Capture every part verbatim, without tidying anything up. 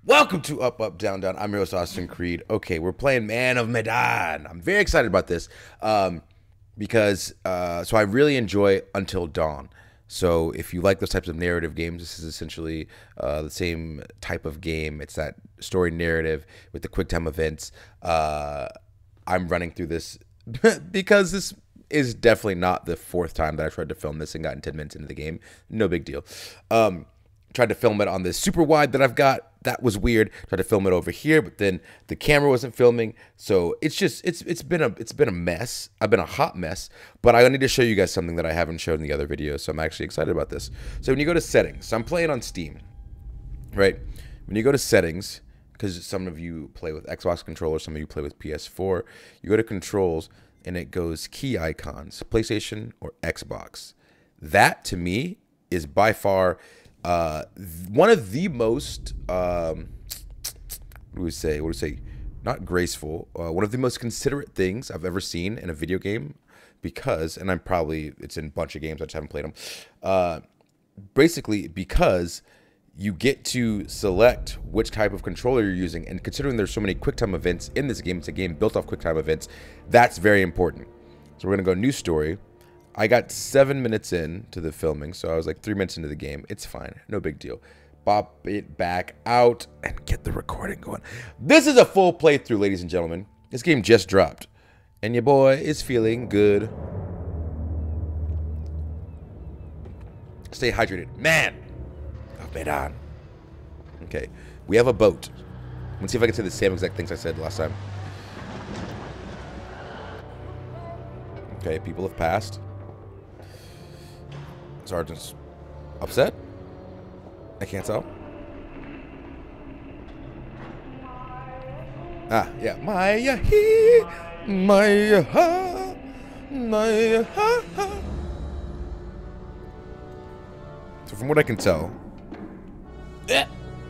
Welcome to Up, Up, Down, Down. I'm your host, Austin Creed. Okay, we're playing Man of Medan. I'm very excited about this um, because, uh, so I really enjoy Until Dawn. So if you like those types of narrative games, this is essentially uh, the same type of game. It's that story narrative with the quick time events. Uh, I'm running through this because this is definitely not the fourth time that I tried to film this and gotten ten minutes into the game. No big deal. Um, tried to film it on this super wide that I've got. That was weird. Tried to film it over here, but then the camera wasn't filming. So it's just it's it's been a it's been a mess. I've been a hot mess. But I need to show you guys something that I haven't shown in the other videos. So I'm actually excited about this. So when you go to settings, so I'm playing on Steam, right? When you go to settings, because some of you play with Xbox controllers, some of you play with P S four, you go to controls and it goes key icons, PlayStation or Xbox. That to me is by far Uh, one of the most, um, what do we say? What do we say? Not graceful. Uh, one of the most considerate things I've ever seen in a video game, because, and I'm probably it's in a bunch of games. I just haven't played them. Uh, basically, because you get to select which type of controller you're using, and considering there's so many QuickTime events in this game, it's a game built off QuickTime events. That's very important. So we're gonna go new story. I got seven minutes in to the filming, so I was like three minutes into the game. It's fine. No big deal. Bop it back out and get the recording going. This is a full playthrough, ladies and gentlemen. This game just dropped, and your boy is feeling good. Stay hydrated. Man of Medan. Okay, we have a boat. Let's see if I can say the same exact things I said last time. Okay, people have passed. Sergeant's upset? I can't tell. Ah, yeah. Maya he, Maya ha, Maya ha ha. So from what I can tell, eh,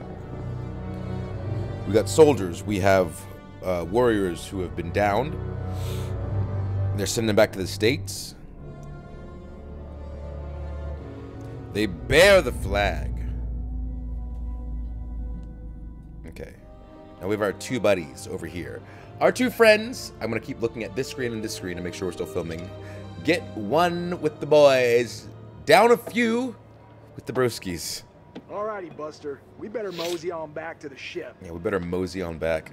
we got soldiers. We have uh, warriors who have been downed. They're sending them back to the States. They bear the flag. Okay. Now we have our two buddies over here. Our two friends. I'm going to keep looking at this screen and this screen to make sure we're still filming. Get one with the boys. Down a few with the broskies. Alrighty, Buster. We better mosey on back to the ship. Yeah, we better mosey on back.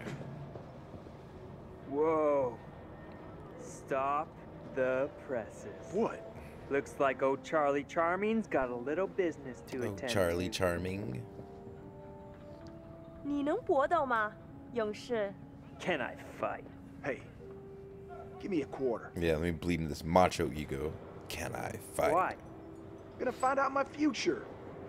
Whoa. Stop the presses. What? Looks like old Charlie Charming's got a little business to Oh, attend Charlie to. Charming. 你能搏斗吗，勇士？ Can I fight? Hey, give me a quarter. Yeah, let me bleed into this macho ego. Can I fight? Why? Gonna find out my future.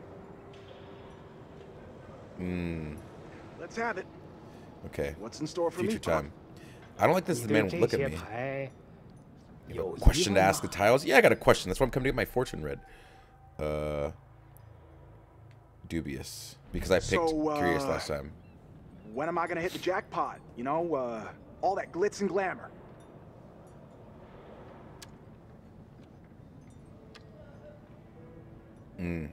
Hmm. Let's have it. Okay. What's in store for Future me, Pop? time. I don't like this. The man will look at me. 牌 You have a question to ask the tiles? Yeah, I got a question. That's why I'm coming to get my fortune read. Uh, dubious. Because I picked So, uh, curious last time. When am I gonna hit the jackpot? You know, uh, all that glitz and glamour. Hmm.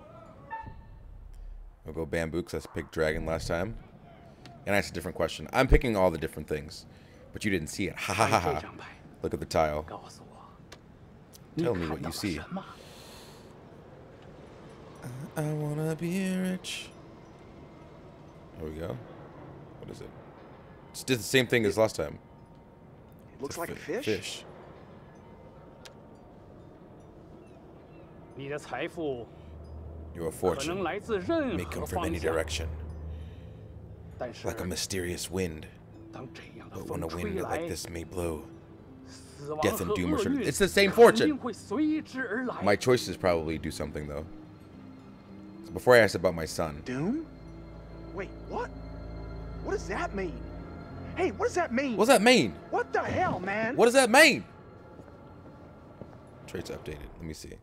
I'll go bamboo because I picked dragon last time. And I asked a different question. I'm picking all the different things. But you didn't see it. Ha ha ha 这 ha. 张牌 Look at the tile. 告诉我，你 Tell me 看 what 到 you 了 see. 什么？ I wanna be rich. There we go. What is it? It's did the same thing as last time. It looks It's like a fi- fish. Fish. 你的财富 Your 可能 fortune 来自任 may 何 come from 方 any 向， direction, 但是 like a mysterious wind. 当这样的 But when 风 a 吹 wind 来 like，this may blow, 死亡 death 和 and doom are 厄 certain. 运 It's the same 肯 fortune. 定会随之而来。 My choices probably do something though. So before I asked about my son, Doom? Wait, what? What does that mean? Hey, what does that mean? what does that mean? What the hell, man? What does that mean? Traits updated. Let me see.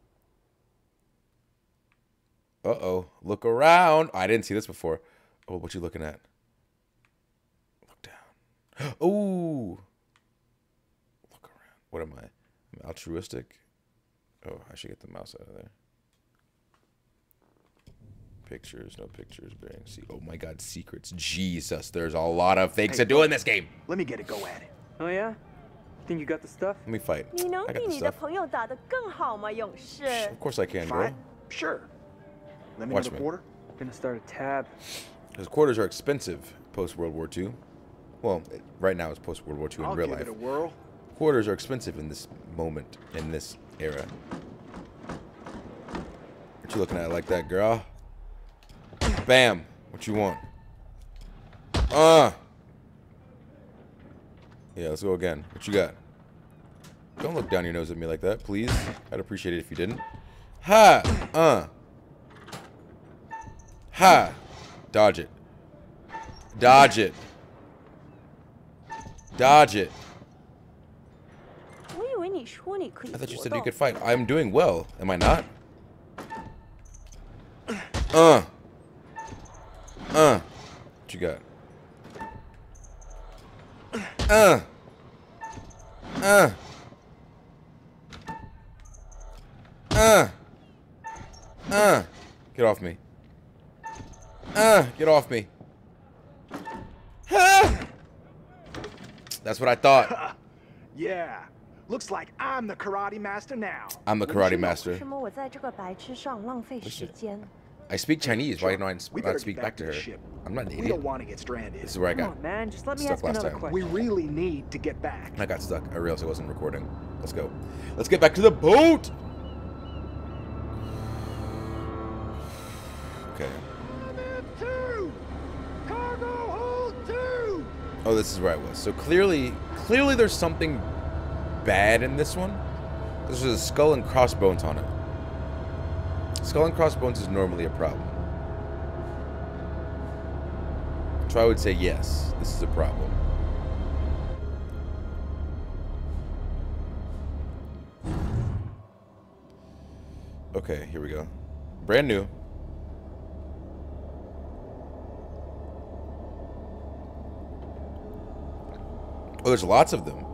Uh-oh. Look around. Oh, I didn't see this before. Oh, what you looking at? Look down. Oh. Look around. What am I? I'm altruistic? Oh, I should get the mouse out of there. Pictures, no pictures. Bearing. See, oh my God, secrets. Jesus, there's a lot of things to do in this game. Let me get a go at it. Oh yeah? Think you got the stuff? Let me fight. 你能 I 比 got the 你的 stuff. 朋友打得更好吗，勇士？ Of course I can, girl. Fine. Sure. Let me Watch know the me. quarter. Gonna start a tab. Because quarters are expensive post World War Two. Well, it- right now it's post World War Two in I'll real give life. it a whirl. Quarters are expensive in this moment, in this era. What you looking at like that, girl? Bam. What you want? Uh. Yeah, let's go again. What you got? Don't look down your nose at me like that, please. I'd appreciate it if you didn't. Ha! Uh. Ha! Dodge it. Dodge it. Dodge it. 我以为你说你可以 I thought you 活 said you 动 could fight. I'm doing well. Am I not? Uh. Uh. What you got? Uh. Uh. Uh. Uh. Get off me. Uh. Get off me. Ah. That's what I thought. Yeah. Looks like I'm the karate master now. I'm the karate master. 为什么我在这个白痴上浪费时间？ I speak Chinese. Why don't I We not better speak get back back to to her? the ship. I'm not an We idiot. don't want to get stranded. This is where I Come got on, man. Just let me stuck ask last another time. question. We really need to get back. I got stuck. I realized I wasn't recording. Let's go. Let's get back to the boat. Okay. Two! Cargo hold two! Oh, this is where I was. So clearly, clearly there's something bad in this one. There's a skull and crossbones on it. Skull and crossbones is normally a problem. So I would say yes, this is a problem. Okay, here we go. Brand new. Oh, there's lots of them.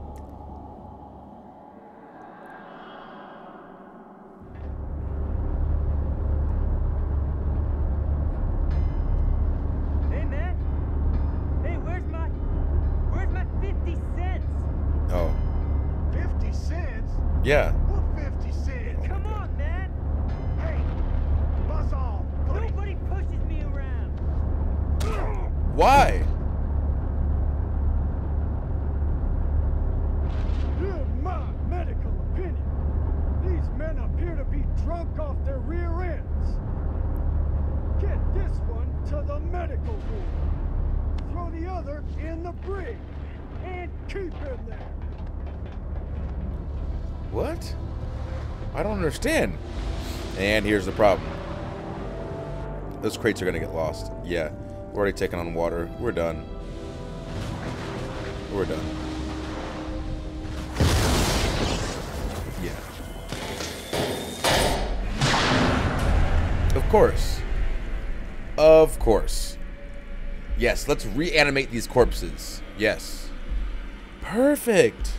Hey, man. Hey, where's my... Where's my fifty cents? Oh, fifty cents? yeah. What fifty cents? Come on, man. Hey, buzz off, buddy. Nobody pushes me around. Why? In my medical opinion, these men appear to be drunk off their rear ends. Get this one to the medical ward. Throw the other in the brig. And keep him there. What? I don't understand. And here's the problem. Those crates are gonna get lost. Yeah. We're already taking on water. We're done. We're done. Yeah. Of course. Of course. Yes, let's reanimate these corpses. Yes. Perfect.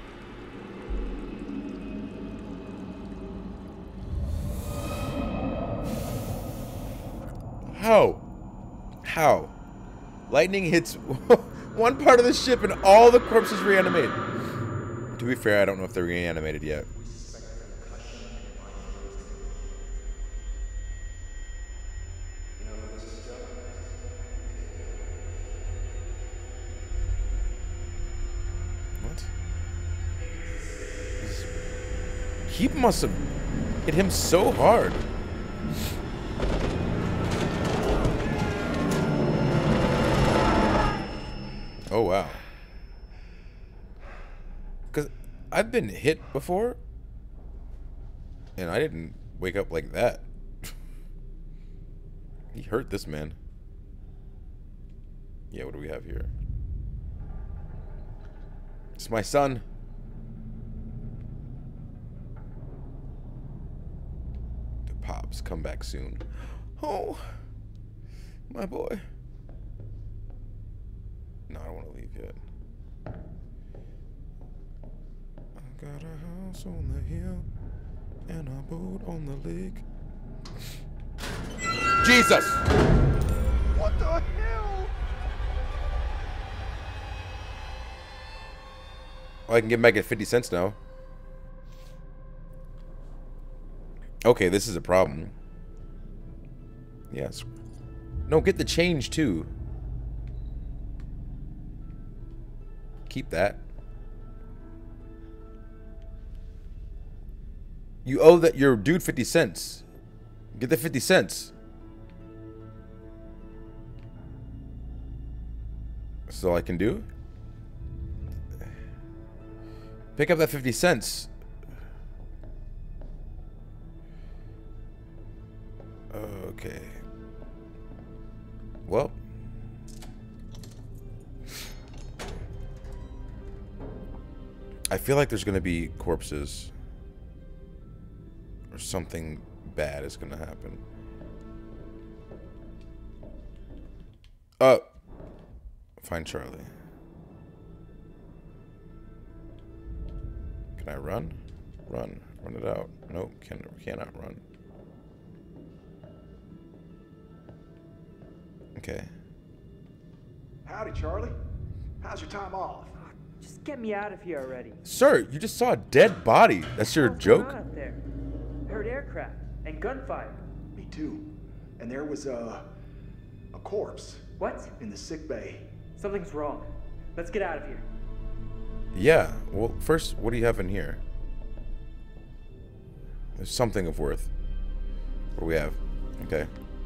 How? How? Lightning hits one part of the ship and all the corpses reanimate. To be fair, I don't know if they're reanimated yet. What? He must have hit him so hard. Oh, wow. Because I've been hit before, and I didn't wake up like that. He hurt this man. Yeah, what do we have here? It's my son. The Pops, come back soon. Oh, my boy. No, I don't want to leave yet. I got a house on the hill and a boat on the lake. Jesus! What the hell? Oh, I can get back at fifty cents now. Okay, this is a problem. Yes. No, get the change too. Keep that. You owe that your dude fifty cents. Get the fifty cents. That's all I can do. Pick up that fifty cents. Okay. Well. I feel like there's going to be corpses. Or something bad is going to happen. Oh. Find Charlie. Can I run? Run. Run it out. Nope. Can, cannot run. Okay. Howdy, Charlie. How's your time off? Just get me out of here already. Sir, you just saw a dead body. That's your What's going joke? on up there? I heard aircraft and gunfire. Me too. And there was a a corpse What? in the sick bay. Something's wrong. Let's get out of here. Yeah. Well, first, what do you have in here? There's something of worth. What do we have? Okay.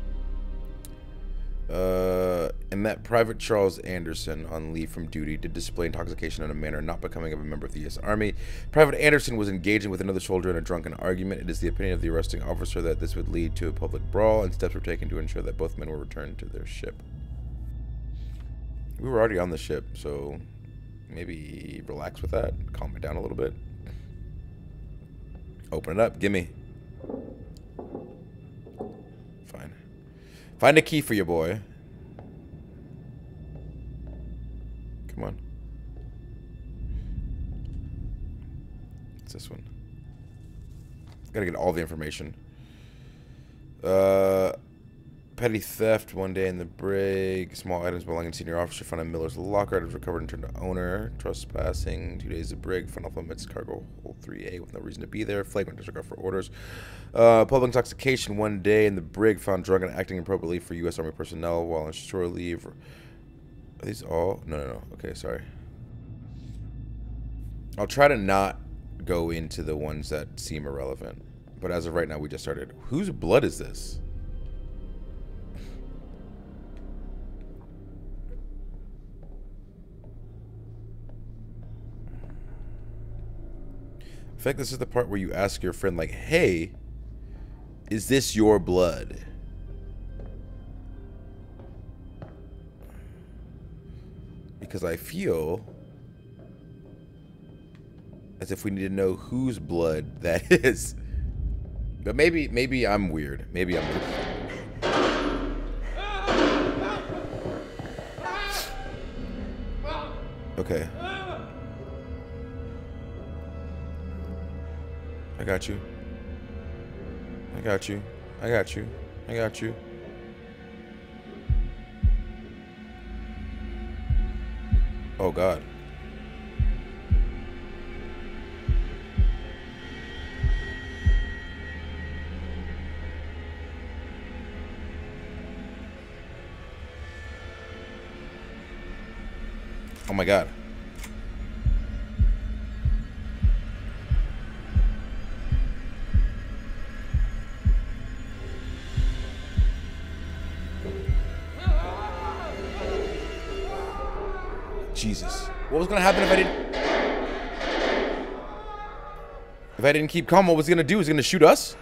Uh, and that Private Charles Anderson, on leave from duty, did display intoxication in a manner not becoming of a member of the U S Army. Private Anderson was engaging with another soldier in a drunken argument. It is the opinion of the arresting officer that this would lead to a public brawl, and steps were taken to ensure that both men were returned to their ship. We were already on the ship, so maybe relax with that. Calm it down a little bit. Open it up. Gimme. Fine. Find a key for your boy. Come on. What's this one? Gotta get all the information. Uh, petty theft one day in the brig. Small items belonging to senior officer found in Miller's locker. Items recovered and turned to owner. Trespassing. Two days of brig. Found off limits cargo hold three A with no reason to be there. Flagrant disregard for orders. Uh, public intoxication one day in the brig. Found drunk and acting inappropriately for U S Army personnel while on shore leave. Are these all? No, no, no. Okay, sorry. I'll try to not go into the ones that seem irrelevant. But as of right now, we just started. Whose blood is this? In fact, this is the part where you ask your friend, like, hey, is this your blood? Because I feel as if we need to know whose blood that is. But maybe, maybe I'm weird. Maybe I'm weird. Okay. I got you. I got you. I got you. I got you. Oh, God. Oh, my God. Jesus. What was going to happen if I didn't... If I didn't keep calm, what was he going to do? Was he going to shoot us?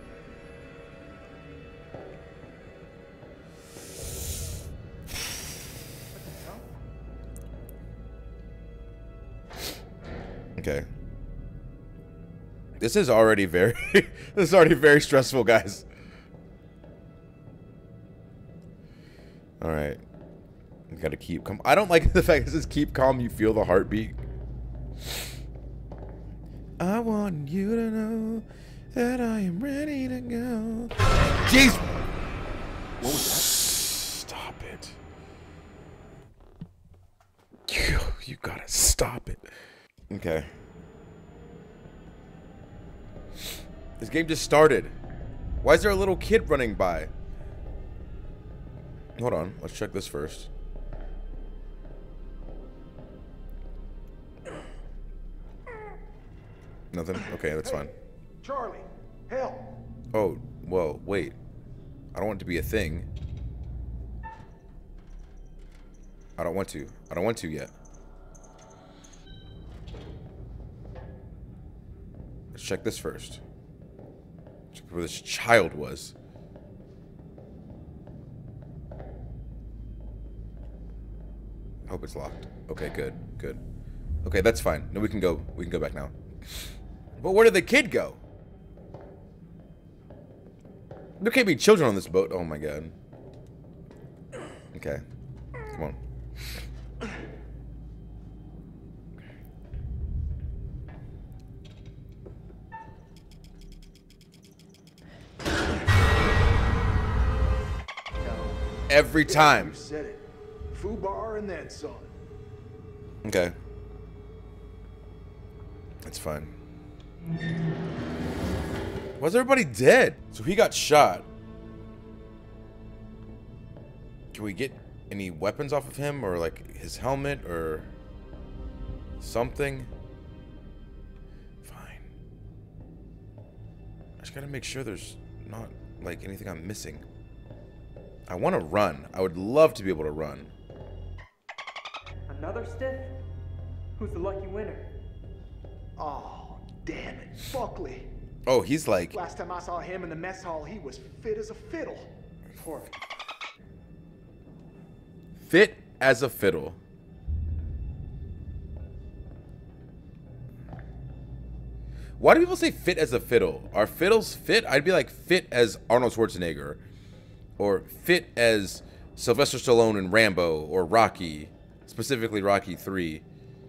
Okay. This is already very... this is already very stressful, guys. Alright. You gotta keep calm. I don't like the fact that it says keep calm, you feel the heartbeat. I want you to know that I am ready to go. Jeez! What was Stop it. You, you gotta stop it. Okay. This game just started. Why is there a little kid running by? Hold on. Let's check this first. Nothing? Okay, that's fine. Charlie, help! Oh, whoa, wait. I don't want it to be a thing. I don't want to. I don't want to yet. Let's check this first. Check where this child was. I hope it's locked. Okay, good, good. Okay, that's fine. No, we can go. We can go back now. But where did the kid go? There can't be children on this boat. Oh my god. Okay. Come on. Every time. You said it. Fubar and then son. Okay. That's fine. Why's everybody dead? So he got shot. Can we get any weapons off of him, or like his helmet or something? Fine. I just gotta make sure there's not like anything I'm missing. I want to run. I would love to be able to run. Another stiff? Who's the lucky winner? Oh, damn it. Buckley. Oh, he's like... Last time I saw him in the mess hall, he was fit as a fiddle. Poor. Fit as a fiddle. Why do people say fit as a fiddle? Are fiddles fit? I'd be like fit as Arnold Schwarzenegger. Or fit as Sylvester Stallone in Rambo or Rocky. Specifically Rocky three.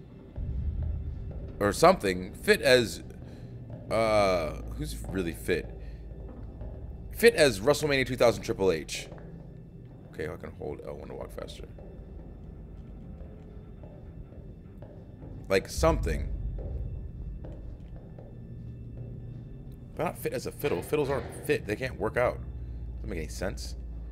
Or something. Fit as... Uh, who's really fit? Fit as WrestleMania two thousand Triple H. Okay, I can hold L one to walk faster. Like something. But not fit as a fiddle. Fiddles aren't fit. They can't work out. Doesn't make any sense.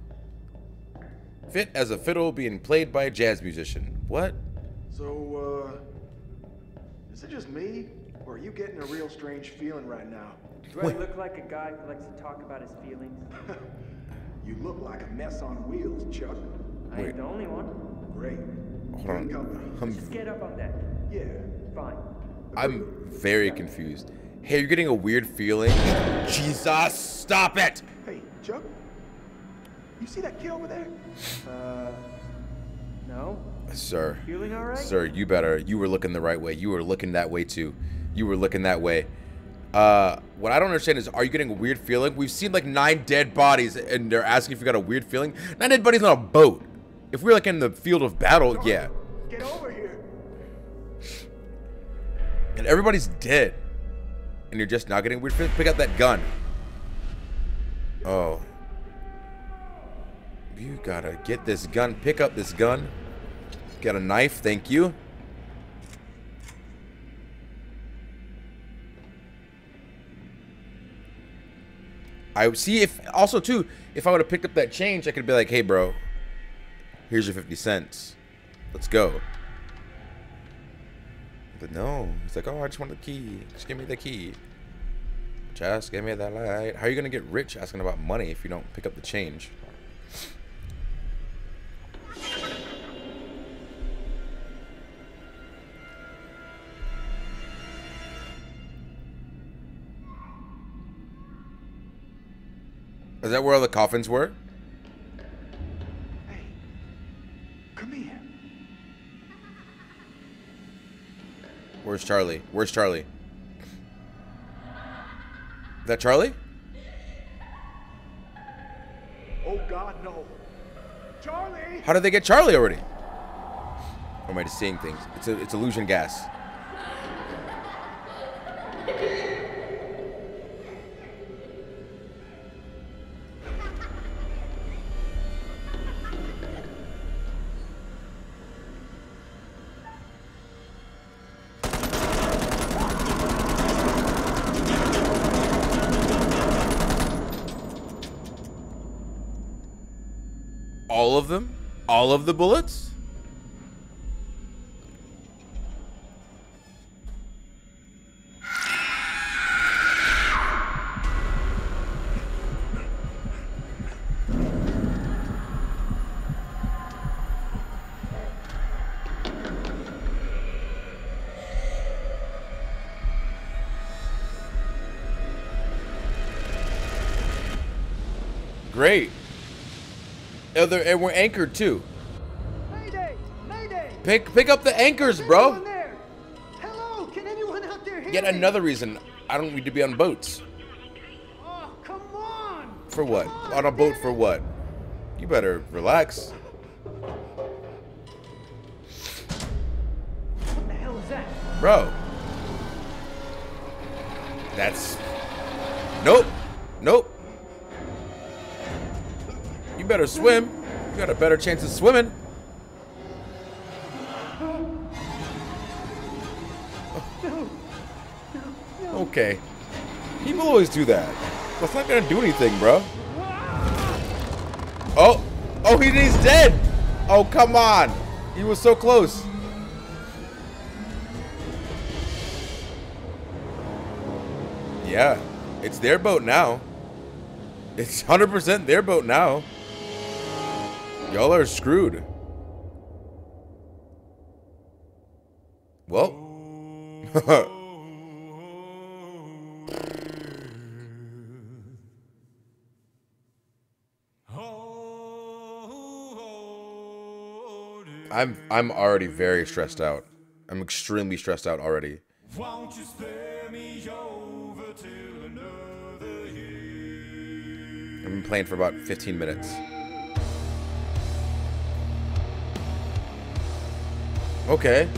Fit as a fiddle being played by a jazz musician. What? So, uh... is it just me? Or are you getting a real strange feeling right now? Do I look like a guy who likes to talk about his feelings? You look like a mess on wheels, Chuck. I ain't the only one. Great. Hold Good on. company. I'm, Just get up on deck. Yeah. Fine. I'm very confused. Hey, you're getting a weird feeling? Jesus, stop it! Hey, Chuck. You see that kid over there? Uh, no? Sir. Feeling all right? Sir, you better. You were looking the right way. You were looking that way, too. You were looking that way. Uh, what I don't understand is, are you getting a weird feeling? We've seen like nine dead bodies, and they're asking if you got a weird feeling. Nine dead bodies on a boat. If we're like in the field of battle, yeah. Get over here. And everybody's dead. And you're just now getting a weird feeling. Pick up that gun. Oh. You gotta get this gun. Pick up this gun. Got a knife. Thank you. I see if also too, if I would have picked up that change, I could be like, hey bro, here's your fifty cents. Let's go. But no, he's like, oh, I just want the key. Just give me the key. Just give me that light. How are you gonna get rich asking about money if you don't pick up the change? Is that where all the coffins were? Hey, come here. Where's Charlie? Where's Charlie? Is that Charlie? Oh God, no. Charlie! How did they get Charlie already? Or am I just seeing things? It's a, it's illusion gas. All of them? All of the bullets? Great. Oh, they're- and we're anchored too. Mayday! Mayday! Pick pick up the anchors, Is bro. anyone there? Hello? Can anyone out there hear Yet me? another reason I don't need to be on boats. Oh, come on! For what? Come On a boat damn for it. what? You better relax. What the hell is that? Bro. That's... Nope. Nope. You better swim. You got a better chance of swimming. Okay. People always do that. That's not gonna do anything, bro. Oh! Oh, he, he's dead! Oh, come on! He was so close. Yeah, it's their boat now. It's one hundred percent their boat now. Y'all are screwed. Well. I'm I'm already very stressed out. I'm extremely stressed out already. Won't you spare me over till another year? I've been playing for about fifteen minutes. Okay.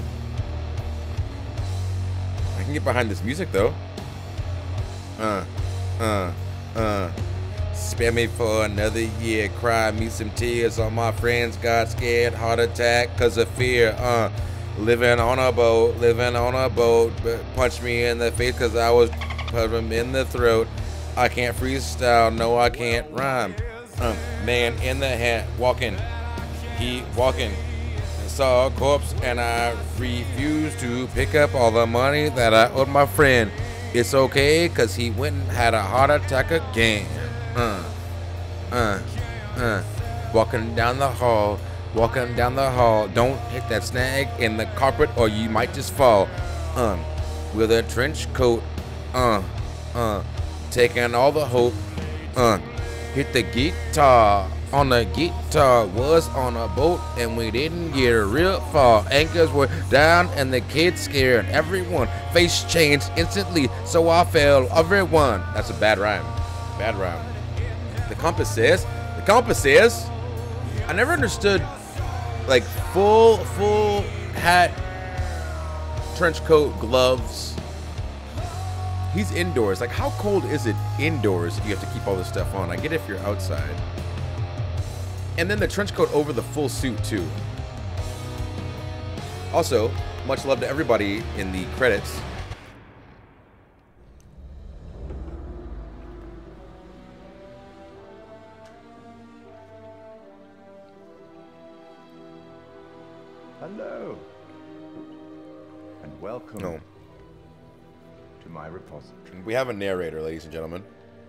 I can get behind this music though. Uh, uh, uh. Spare me for another year. Cry me some tears. All my friends got scared. Heart attack cause of fear. Uh, living on a boat. Living on a boat. But punch me in the face cause I was put him in the throat. I can't freestyle. No, I can't rhyme. Uh, man in the hat. Walking. He walking. Saw a corpse and I refused to pick up all the money that I owed my friend. It's okay cause he went and had a heart attack again. Uh, uh, uh, walking down the hall, walking down the hall. Don't hit that snag in the carpet or you might just fall. Um, with a trench coat, uh, uh, taking all the hope. Uh, hit the guitar on the guitar. Was on a boat and we didn't get real far. Anchors were down and the kids scared everyone. Face changed instantly, so I fell. Everyone. That's a bad rhyme. Bad rhyme. The compass says, the compass says, I never understood, like, full, full hat, trench coat, gloves. He's indoors. Like, how cold is it indoors if you have to keep all this stuff on? I get it if you're outside. And then the trench coat over the full suit, too. Also, much love to everybody in the credits. Hello, and welcome No. to my repository. We have a narrator, ladies and gentlemen.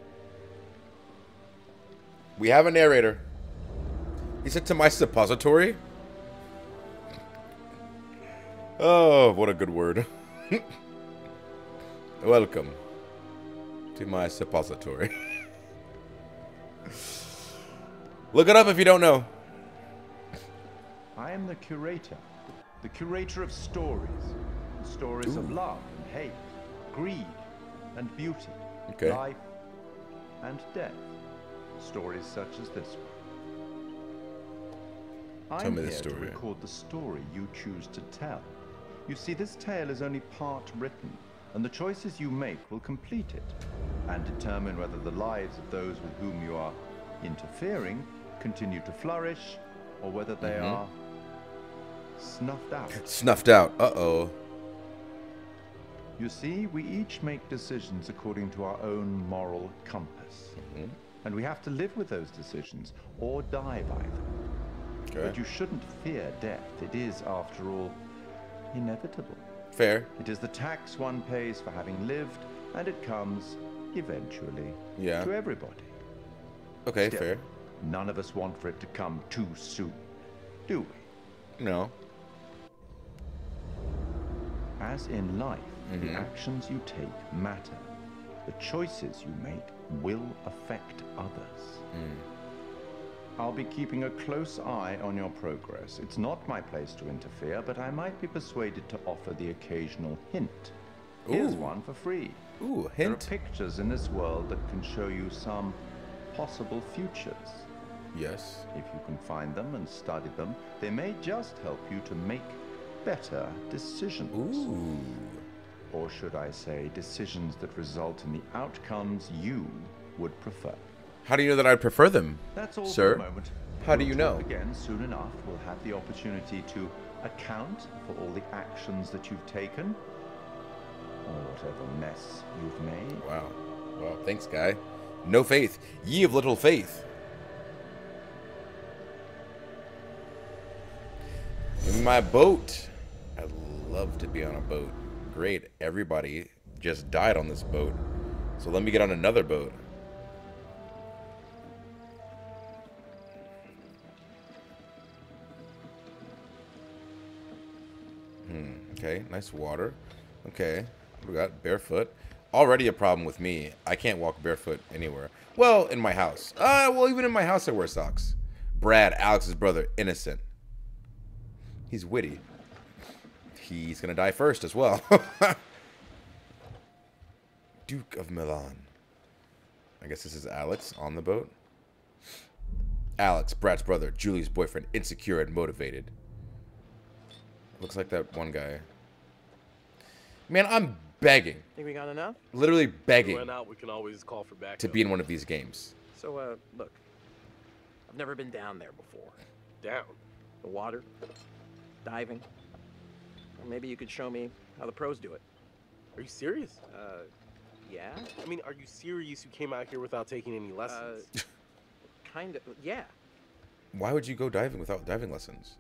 We have a narrator. He said to my suppository? Oh, what a good word. Welcome to my suppository. Look it up if you don't know. I am the curator, the curator of stories, stories of love and hate, greed and beauty, Okay. life and death, stories such as this one. Tell I'm me here the to story. record the story you choose to tell. You see, this tale is only part written, and the choices you make will complete it, and determine whether the lives of those with whom you are interfering continue to flourish, or whether they Mhm. are snuffed out. Snuffed out. Uh-oh. You see, we each make decisions according to our own moral compass. Mhm. And we have to live with those decisions or die by them. Okay. But you shouldn't fear death. It is, after all, inevitable. Fair. It is the tax one pays for having lived, and it comes, eventually, Yeah. to everybody. Okay, Still, fair. none of us want for it to come too soon, do we? No. As in life, Mm-hmm. the actions you take matter. The choices you make will affect others. Mm. I'll be keeping a close eye on your progress. It's not my place to interfere, but I might be persuaded to offer the occasional hint. Here's Ooh. one for free. Ooh, There are hint. pictures in this world that can show you some possible futures. Yes. If you can find them and study them, they may just help you to make better decisions. Ooh. Or should I say, decisions that result in the outcomes you would prefer. How do you know that I'd prefer them, That's all sir? for the moment. How do We'll you talk know? Again, soon enough, we'll have the opportunity to account for all the actions that you've taken, or whatever mess you've made. Wow. Wow. Thanks, guy. No faith. Ye of little faith. In my boat. I'd love to be on a boat. Great. Everybody just died on this boat. So let me get on another boat. Hmm. Okay. Nice water. Okay. We got barefoot. Already a problem with me. I can't walk barefoot anywhere. Well, in my house. Uh, well, even in my house I wear socks. Brad, Alex's brother, innocent. He's witty. He's gonna die first as well. Duke of Milan. I guess this is Alex on the boat. Alex, Brad's brother, Julie's boyfriend, insecure and motivated. Looks like that one guy. Man, I'm begging. Think we got enough? Literally begging Run out, we can always call for backup. to be in one of these games. So, uh, look. I've never been down there before. Down. The water, diving. Or maybe you could show me how the pros do it. Are you serious? Uh, yeah? I mean, are you serious you came out here without taking any lessons? Uh, kind of, yeah. Why would you go diving without diving lessons?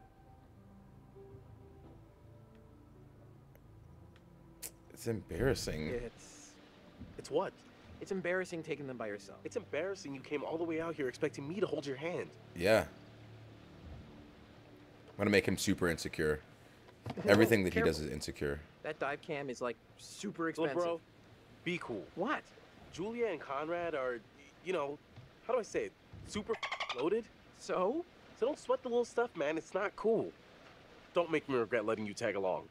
It's embarrassing. It's, it's what? it's embarrassing taking them by yourself. It's embarrassing you came all the way out here expecting me to hold your hand. Yeah. I'm gonna make him super insecure. Everything that he does is insecure. That dive cam is like super Look, expensive. bro, be cool. What? Julia and Conrad are, you know, how do I say it? Super loaded. So? So don't sweat the little stuff, man. It's not cool. Don't make me regret letting you tag along.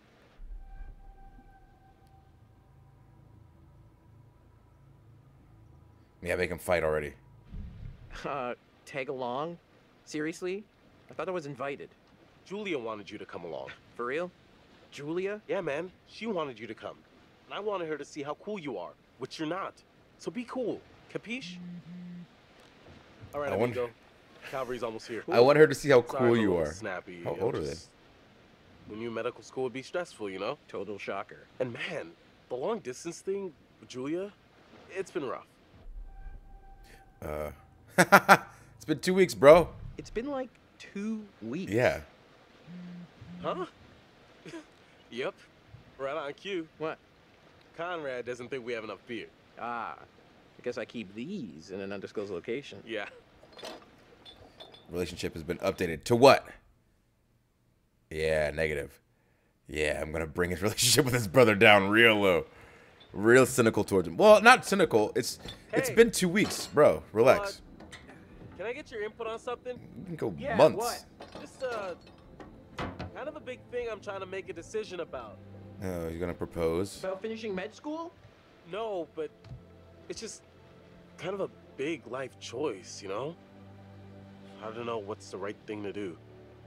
Yeah, make him fight already. Uh, tag along? Seriously? I thought I was invited. Julia wanted you to come along. For real? Julia? Yeah, man. She wanted you to come. And I wanted her to see how cool you are, which you're not. So be cool. Capiche? All right, I wonder- amigo. Calvary's almost here. I want her to see how Sorry, cool I'm a you little are. Snappy. How I'm old are they? just- When you medical school would be stressful, you know? Total shocker. And man, the long distance thing with Julia, it's been rough. Uh, it's been two weeks, bro. It's been like two weeks. Yeah. Huh? Yep. Right on cue. What? Conrad doesn't think we have enough beer. Ah, I guess I keep these in an undisclosed location. Yeah. Relationship has been updated to what? Yeah, negative. Yeah, I'm gonna bring his relationship with his brother down real low, real cynical towards him. Well, not cynical. It's it's Hey. been two weeks, bro. Relax. Can I get your input on something? You can go Yeah, months. what? Just uh, kind of a big thing I'm trying to make a decision about. Oh, you're gonna propose? About finishing med school? No, but it's just kind of a big life choice, you know? I don't know what's the right thing to do.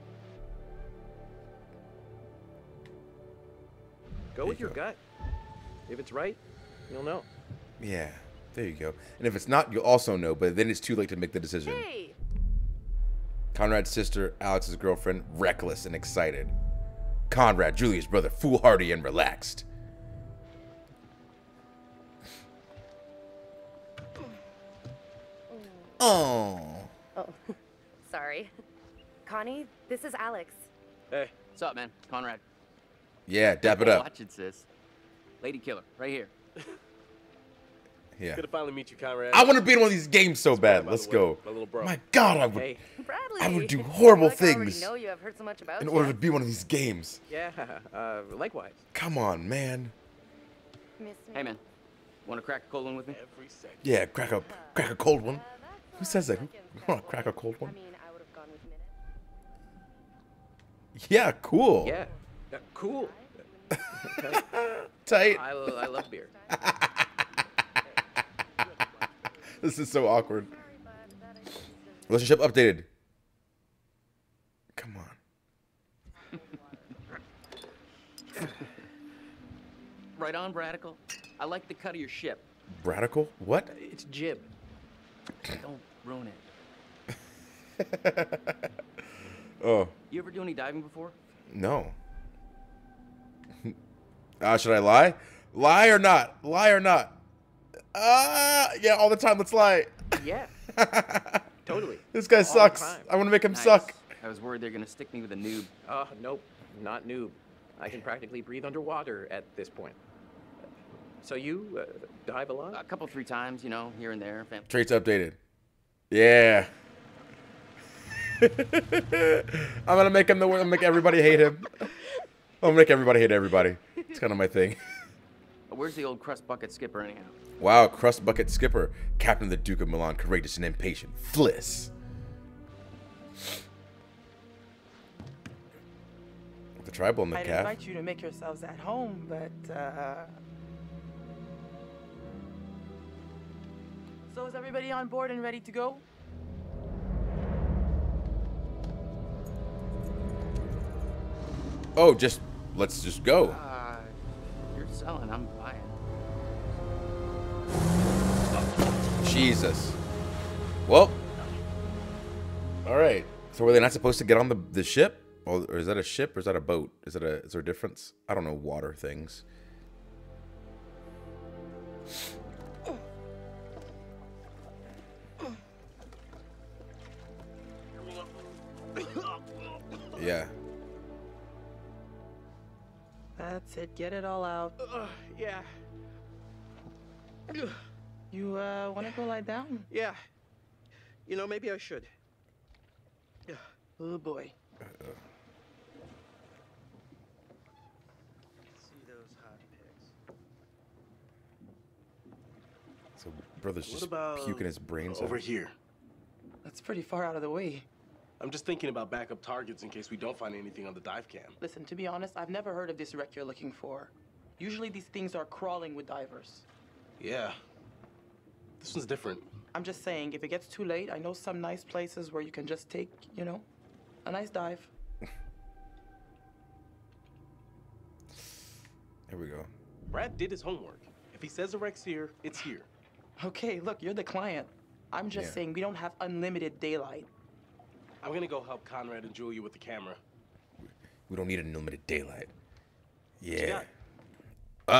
Go There with you your go. gut. If it's right, you'll know. Yeah, there you go. And if it's not, you'll also know. But then it's too late to make the decision. Hey, Conrad's sister, Alex's girlfriend, reckless and excited. Conrad, Julia's brother, foolhardy and relaxed. Oh. Oh, sorry. Connie, this is Alex. Hey. What's up, man? Conrad. Yeah, dap it up. Watch it, sis. Lady Killer, right here. Yeah. Good to finally meet you, Conrad. I want to be in one of these games so bad. by Let's the way, go. my little bro. My God, I would. Hey. Bradley. I would do I feel horrible like I already things know you. I've heard so much about in you. order to be one of these games. Yeah, uh, likewise. Come on, man. Miss me? Hey, man. Want to crack a cold one with me? Every second. Yeah, crack a crack a cold one. Uh, that's Who says that? second Who want to best. crack a cold I one? mean, I would have gone with minutes. Yeah, cool. Yeah. Uh, cool. Tight. I, I love beer. This is so awkward. Relationship updated. Come on. Right on, Bradical. I like the cut of your ship. Radical? What? It's jib. Don't ruin it. Oh, You ever do any diving before? no. Uh, should I lie? Lie or not? Lie or not? Ah, yeah, all the time. Let's lie. Yeah. Totally. This guy All the sucks. time. I want to make him Nice. suck. I was worried they're gonna stick me with a noob. Uh, nope. Not noob. I can practically breathe underwater at this point. So you uh, dive a lot? A couple, three times, you know, here and there. Fam- Traits updated. Yeah. I'm gonna make him the one. Make everybody hate him. I'll make everybody hate everybody. It's kind of my thing. Where's the old crust bucket skipper anyhow? Wow, crust bucket skipper, captain of the Duke of Milan, courageous and impatient. Fliss. The tribal in the I'd calf. invite you to make yourselves at home, but uh... So is everybody on board and ready to go? Oh, just let's just go. Uh, you're selling, I'm buying. Jesus. Well. All right. So were they not supposed to get on the the ship? Or, or is that a ship or is that a boat? Is it a is there a difference? I don't know water things. Yeah. That's it. Get it all out. Uh, yeah. You uh, want to go lie down? Yeah. You know, maybe I should. Oh boy. See those hot pics. So brother's What just about puking his brains over out. here? That's pretty far out of the way. I'm just thinking about backup targets in case we don't find anything on the dive cam. Listen, to be honest, I've never heard of this wreck you're looking for. Usually these things are crawling with divers. Yeah. This one's different. I'm just saying, if it gets too late, I know some nice places where you can just take, you know, a nice dive. Here we go. Brad did his homework. If he says the wreck's here, it's here. Okay, look, you're the client. I'm just Yeah. saying we don't have unlimited daylight. I'm gonna go help Conrad and Julia with the camera. We don't need unlimited daylight. you Yeah. got? Uh.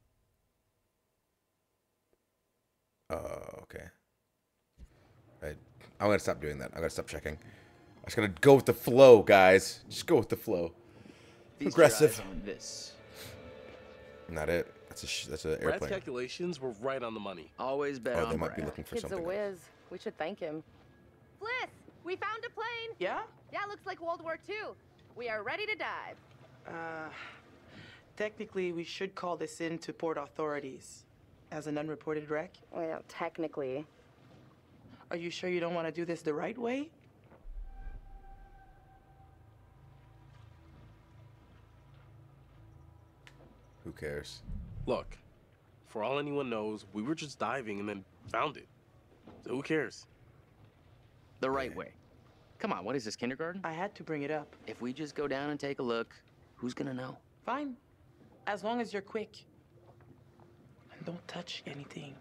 Oh, okay. I, I'm gonna stop doing that. I'm gonna stop checking. I'm just gonna go with the flow, guys. Just go with the flow. Feast Aggressive. your eyes on this. Not it. That's a sh that's an Brad's airplane. calculations were right on the money. Always bet Oh, on they might be Brad. looking for Kid's a something. whiz. We should thank him. Bliss, we found a plane. Yeah? Yeah, looks like World War Two. We are ready to dive. Uh, technically, we should call this in to port authorities as an unreported wreck. Well, technically. Are you sure you don't want to do this the right way? Who cares? Look, for all anyone knows, we were just diving and then found it. So who cares? The right way. Come on, what is this, kindergarten? I had to bring it up. If we just go down and take a look, who's gonna know? Fine. As long as you're quick. And don't touch anything.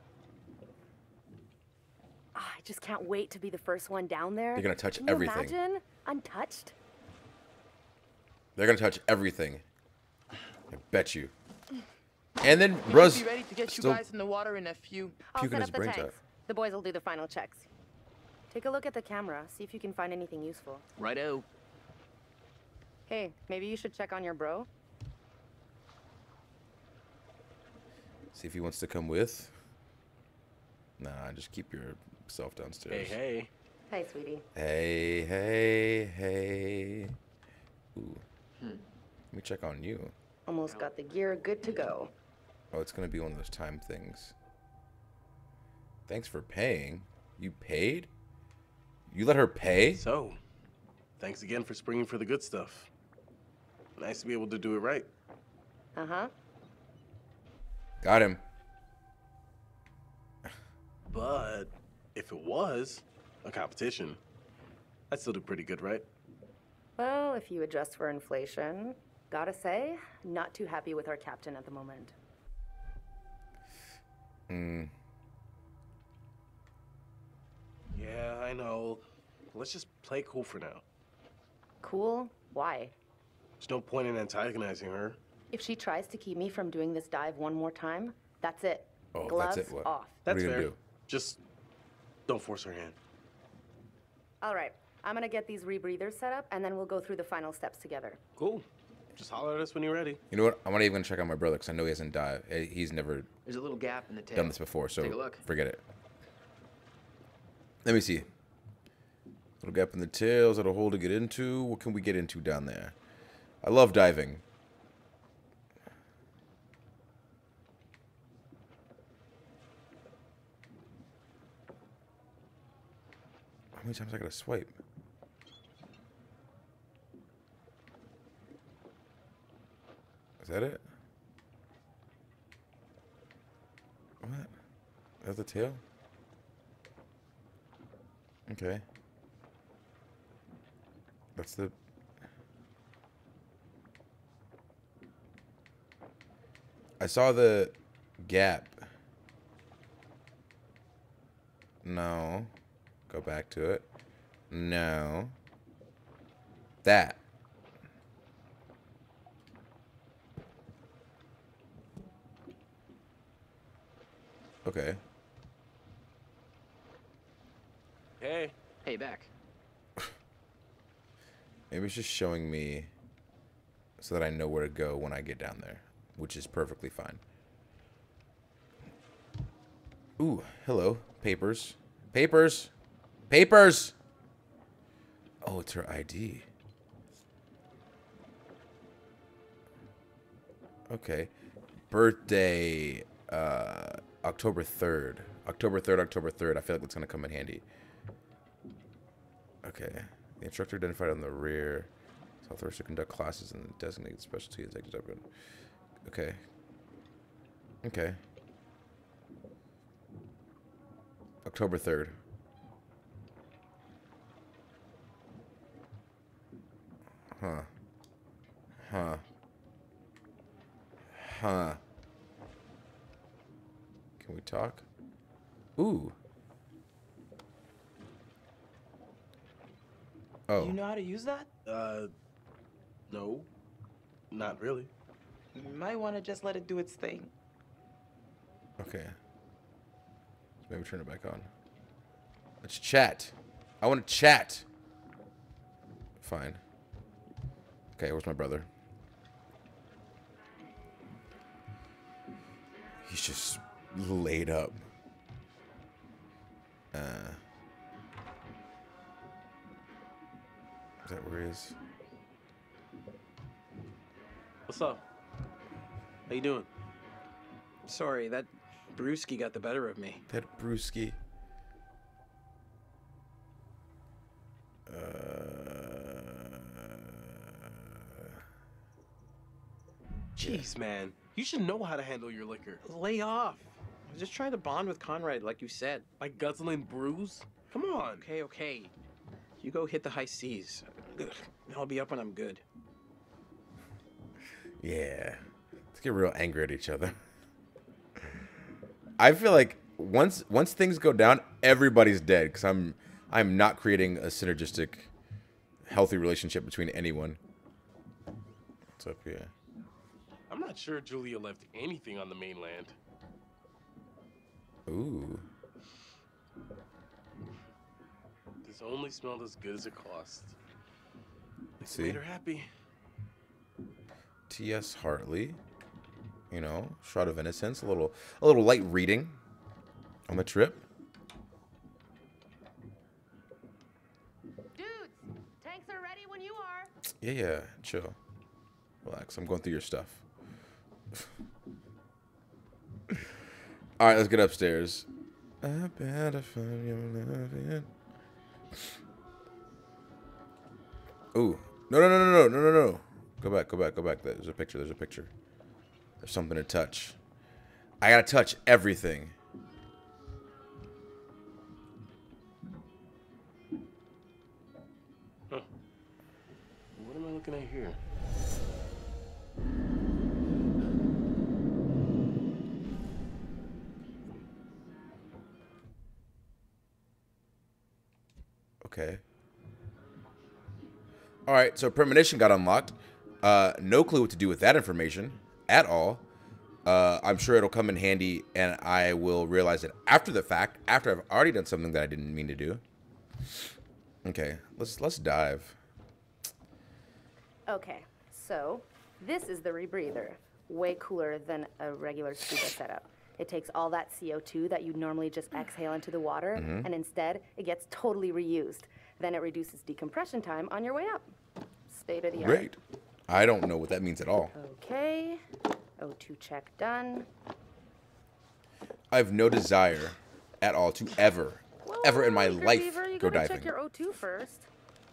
Ah, I just can't wait to be the first one down there. You're gonna touch Can you everything. Imagine untouched. They're gonna touch everything. I bet you. And then We Ruz should be ready to get you still guys in the water in a few. I'll puking set his up the brains tanks. out. The boys will do the final checks. Take a look at the camera, see if you can find anything useful. Righto. Hey, maybe you should check on your bro? See if he wants to come with. Nah, just keep yourself downstairs. Hey, hey. Hey, sweetie. Hey, hey, hey. Ooh. Hmm. Let me check on you. Almost got the gear good to go. Oh, it's gonna be one of those time things. Thanks for paying. You paid? You let her pay? So, thanks again for springing for the good stuff. Nice to be able to do it right. Uh-huh. Got him. But if it was a competition, I'd still do pretty good, right? Well, if you adjust for inflation, gotta say, not too happy with our captain at the moment. Hmm. Yeah, I know. Let's just play cool for now. Cool? Why? There's no point in antagonizing her. If she tries to keep me from doing this dive one more time, that's it. Oh, Gloves that's it. What? off. That's what are you fair. gonna do? Just don't force her hand. All right, I'm gonna get these rebreathers set up, and then we'll go through the final steps together. Cool. Just holler at us when you're ready. You know what? I'm not even gonna check on my brother because I know he hasn't died. Eh, He's never There's a little gap in the tail. done this before, so Take a look. forget it. Let me see. Little gap in the tail. Is that a hole to get into? What can we get into down there? I love diving. How many times I gotta swipe? Is that it? What? That's the tail? Okay. That's the... I saw the gap. No. Go back to it. No. That. Okay. Hey. Hey, back. Maybe it's just showing me so that I know where to go when I get down there, which is perfectly fine. Ooh, hello. Papers. Papers. Papers! Oh, it's her I D. Okay. Birthday, uh, October third. October third, October third. I feel like that's going to come in handy. Okay. The instructor identified on the rear. Is authorized to conduct classes in the designated specialty. Okay. Okay. October third. Huh. Huh. Huh. Can we talk? Ooh. Oh. Do you know how to use that? Uh, no. Not really. You might want to just let it do its thing. Okay. Maybe turn it back on. Let's chat. I want to chat. Fine. Okay, where's my brother? He's just laid up. Uh, is that where he is? What's up? How you doing? Sorry, that brewski got the better of me. That brewski. Uh, Jeez, man. You should know how to handle your liquor. Lay off. I was just trying to bond with Conrad, like you said. Like guzzling brews? Come on. Okay, okay. You go hit the high seas. Ugh, I'll be up when I'm good. yeah. Let's get real angry at each other. I feel like once once things go down, everybody's dead because I'm I'm not creating a synergistic, healthy relationship between anyone. What's up here? I'm not sure Julia left anything on the mainland. Ooh. This only smelled as good as it cost. Let's It see. made her happy. T S Hartley. You know, Shroud of Innocence. A little, a little light reading on the trip. Dudes, tanks are ready when you are. Yeah, yeah. Chill. Relax. I'm going through your stuff. All right, let's get upstairs. I better find your loving. Ooh. No, no, no, no, no, no, no, no. Go back, go back, go back. There's a picture, there's a picture. There's something to touch. I gotta touch everything. Huh. What am I looking at here? Okay. All right, so premonition got unlocked. Uh, no clue what to do with that information at all. Uh, I'm sure it'll come in handy, and I will realize it after the fact, after I've already done something that I didn't mean to do. Okay, let's let's dive. Okay, so this is the rebreather. Way cooler than a regular scuba setup. It takes all that C O two that you'd normally just exhale into the water, Mhm. and instead it gets totally reused. Then it reduces decompression time on your way up. State of the art. Great. I don't know what that means at all. Okay, O two check done. I have no desire at all to ever, ever in my Mr. life Beaver, you go gotta diving. check your O two first.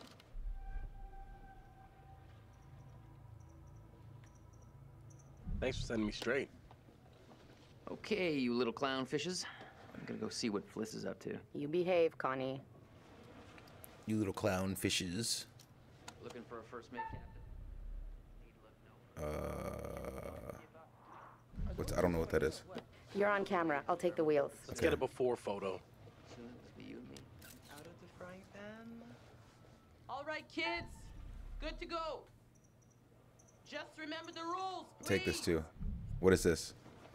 Thanks for setting me straight. Okay, you little clownfishes. I'm gonna go see what Fliss is up to. You behave, Connie. You little clown fishes. Looking for a first mate, Captain. Uh, what's I don't know what that is. You're on camera. I'll take the wheels. Let's get a before photo. Out of the frying pan. All right, kids. Good to go. Just remember the rules, please. Take this too. What is this?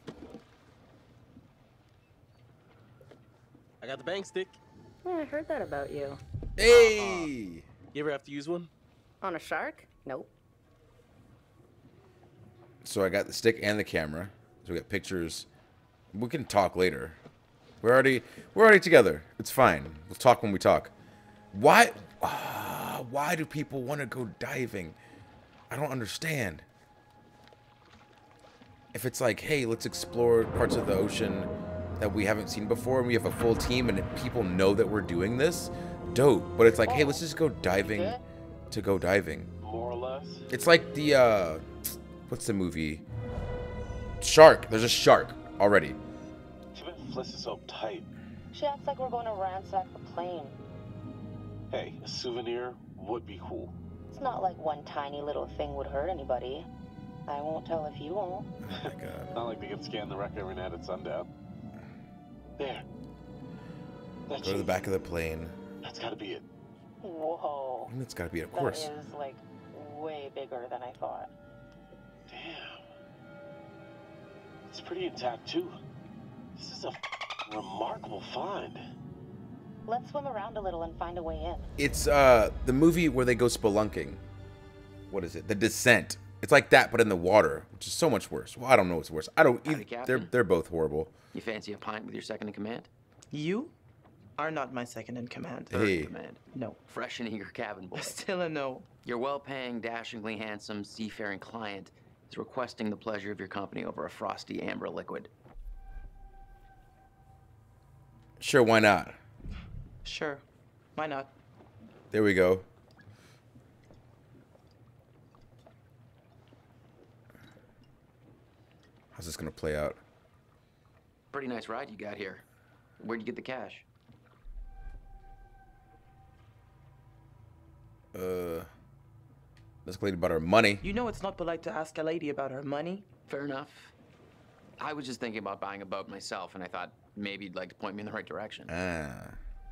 I got the bang stick. Yeah, I heard that about you. Hey! You ever have to use one? On a shark? Nope. So I got the stick and the camera. So we got pictures. We can talk later. We're already we're already together. It's fine. We'll talk when we talk. Why uh, why do people want to go diving? I don't understand. If it's like, hey, let's explore parts of the ocean that we haven't seen before, and we have a full team, and people know that we're doing this, dope. But it's like, hey, let's just go diving to go diving. More or less. It's like the, uh, what's the movie? Shark. There's a shark already. Too bad Fliss is so tight. She acts like we're going to ransack the plane. Hey, a souvenir would be cool. It's not like one tiny little thing would hurt anybody. I won't tell if you won't. Oh my god. Not like they can scan the wreck every night at sundown. There. That Go to the shape. back of the plane. That's gotta be it. Whoa. And it's gotta be it, of course. That is like way bigger than I thought. Damn. It's pretty intact too. This is a remarkable find. Let's swim around a little and find a way in. It's uh the movie where they go spelunking. What is it? The Descent. It's like that, but in the water, which is so much worse. Well, I don't know what's worse. I don't. Howdy, Either, Captain. they're they're both horrible. You fancy a pint with your second in command? You are not my second in command. Third Hey. in command. No. Fresh and eager cabin boy. Still a no. Your well-paying, dashingly handsome, seafaring client is requesting the pleasure of your company over a frosty amber liquid. Sure, why not? Sure. Why not? There we go. How's this gonna play out? Pretty nice ride you got here. Where'd you get the cash? Uh, this lady about her money. You know it's not polite to ask a lady about her money. Fair enough. I was just thinking about buying a boat myself, and I thought maybe you'd like to point me in the right direction. Ah.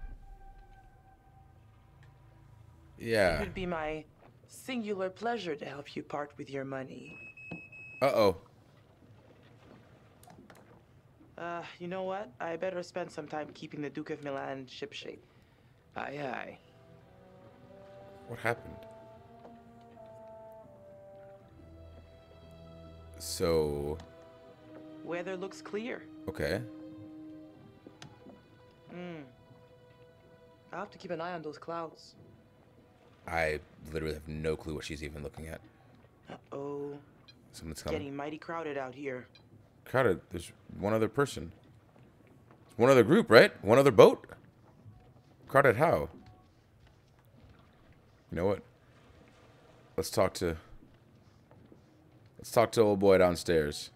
It Yeah. would be my singular pleasure to help you part with your money. Uh oh. Uh, you know what? I better spend some time keeping the Duke of Milan shipshape. Aye, aye. What happened? So... Weather looks clear. Okay. Hmm. I'll have to keep an eye on those clouds. I literally have no clue what she's even looking at. Uh-oh. Someone's coming. Getting mighty crowded out here. Crowded. There's one other person. One other group, right? One other boat? Crowded how? You know what? Let's talk to... Let's talk to old boy downstairs.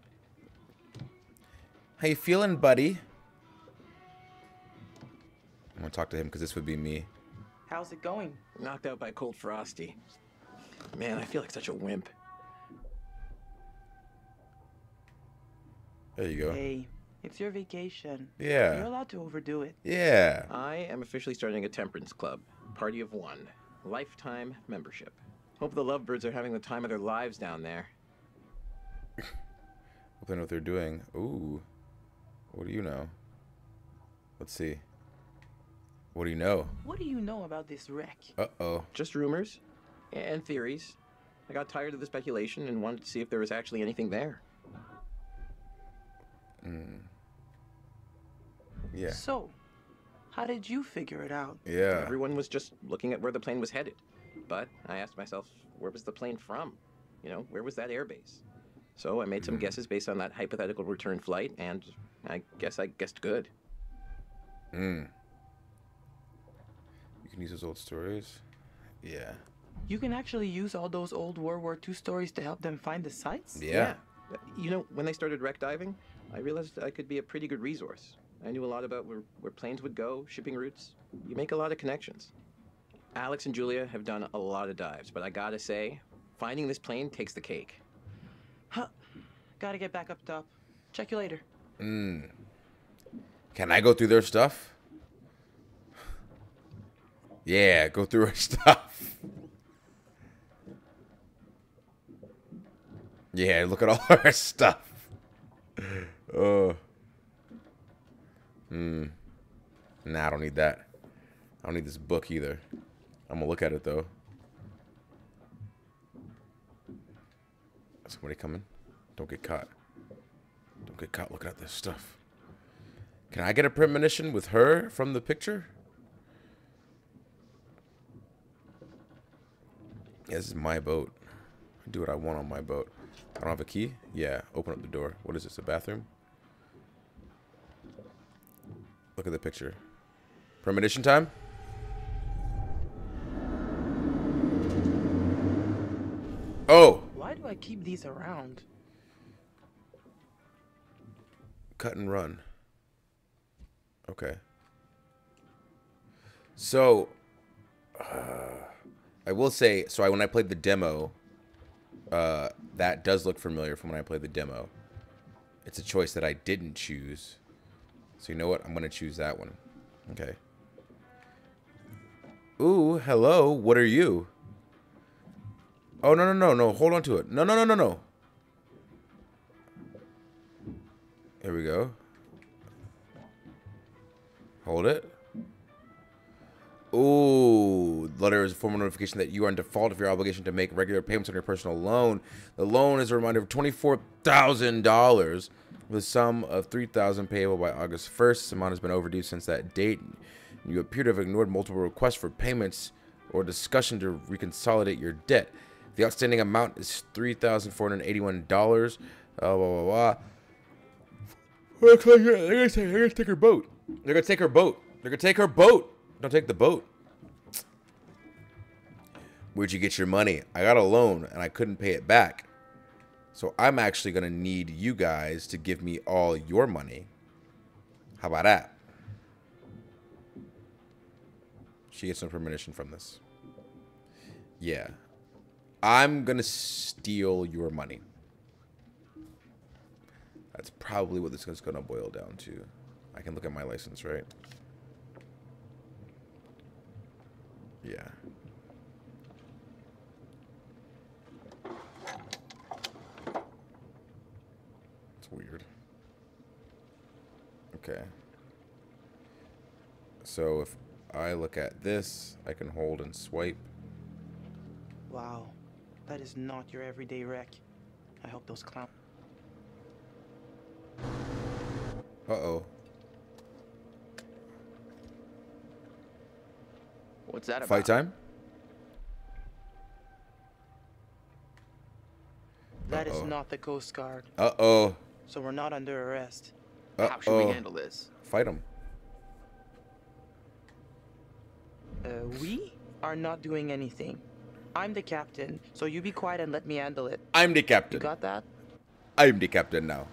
How you feeling, buddy? I'm gonna talk to him because this would be me. How's it going? Knocked out by Cold Frosty. Man, I feel like such a wimp. There you go. Hey, it's your vacation. Yeah. You're allowed to overdo it. Yeah. I am officially starting a temperance club. Party of one. Lifetime membership. Hope the lovebirds are having the time of their lives down there. Hope they know what they're doing. Ooh. What do you know? Let's see. What do you know? What do you know about this wreck? Uh-oh. Just rumors and theories. I got tired of the speculation and wanted to see if there was actually anything there. Mm. Yeah. So, how did you figure it out? Yeah. Everyone was just looking at where the plane was headed. But I asked myself, where was the plane from? You know, where was that airbase? So I made some Mm. guesses based on that hypothetical return flight, and I guess I guessed good. Mm. You can use those old stories? Yeah. You can actually use all those old World War Two stories to help them find the sites? Yeah. Yeah. You know, when they started wreck diving, I realized I could be a pretty good resource. I knew a lot about where, where planes would go, shipping routes. You make a lot of connections. Alex and Julia have done a lot of dives, but I gotta say, finding this plane takes the cake. Huh. Gotta get back up top. Check you later. Mm. Can I go through their stuff? Yeah, go through her stuff. Yeah, look at all her stuff. Oh. Hmm. Nah, I don't need that. I don't need this book either. I'm gonna look at it though. Somebody coming? Don't get caught. Don't get caught looking at this stuff. Can I get a premonition with her from the picture? Yeah, this is my boat. I do what I want on my boat. I don't have a key? Yeah, open up the door. What is this, a bathroom? Look at the picture. Premonition time? Oh! Why do I keep these around? Cut and run. Okay. So, uh, I will say, so I, when I played the demo, uh, that does look familiar from when I played the demo. It's a choice that I didn't choose. So you know what? I'm going to choose that one. Okay. Ooh, hello. What are you? Oh, no, no, no, no. Hold on to it. No, no, no, no, no. Here we go. Hold it. Ooh, letter is a formal notification that you are in default of your obligation to make regular payments on your personal loan. The loan is a reminder of twenty-four thousand dollars with a sum of three thousand dollars payable by August first. This amount has been overdue since that date. You appear to have ignored multiple requests for payments or discussion to reconsolidate your debt. The outstanding amount is three thousand four hundred eighty-one dollars. Uh, blah, blah, blah. They're gonna take, they're gonna take her boat. They're gonna take her boat. They're gonna take her boat. Don't take the boat. Where'd you get your money? I got a loan and I couldn't pay it back. So I'm actually gonna need you guys to give me all your money. How about that? She gets no premonition from this. Yeah. I'm gonna steal your money. That's probably what this is gonna boil down to. I can look at my license, right? Yeah. It's weird. Okay. So if I look at this, I can hold and swipe. Wow, that is not your everyday wreck. I hope those clowns. Uh-oh. What's that about? Fight time? That is Uh-oh. not the Coast Guard. Uh-oh. So we're not under arrest. Uh-oh. How should we handle this? Fight him. Uh, we are not doing anything. I'm the captain, so you be quiet and let me handle it. I'm the captain. You got that? I'm the captain now.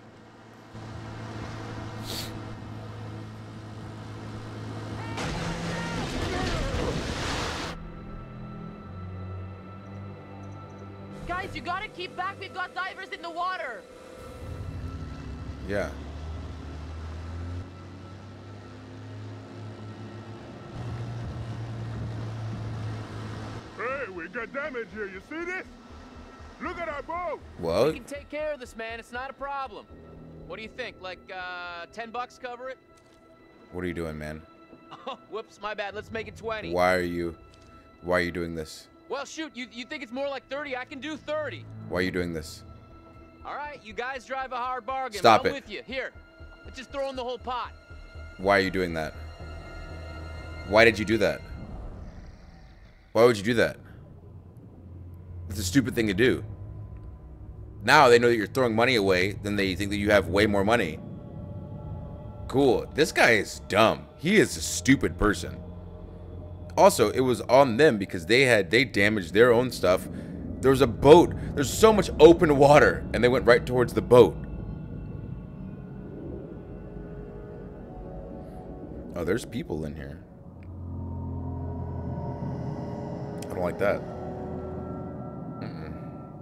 Guys, you gotta keep back. We've got divers in the water. Yeah. Hey, we got damage here. You see this? Look at our boat. Well, We can take care of this, man. It's not a problem. What do you think? Like, uh, ten bucks cover it? what are you doing, man? Oh, whoops, my bad. Let's make it twenty. Why are you why are you doing this? Well, shoot, you, you think it's more like thirty? I can do thirty. Why are you doing this? All right, you guys drive a hard bargain. Stop I'm it. with you. Here, let's just throw in the whole pot. Why are you doing that? Why did you do that? Why would you do that? It's a stupid thing to do. Now they know that you're throwing money away, then they think that you have way more money. Cool. This guy is dumb. He is a stupid person. Also, it was on them because they had they damaged their own stuff. There was a boat. There's so much open water, and they went right towards the boat. Oh, there's people in here. I don't like that. Mm-mm.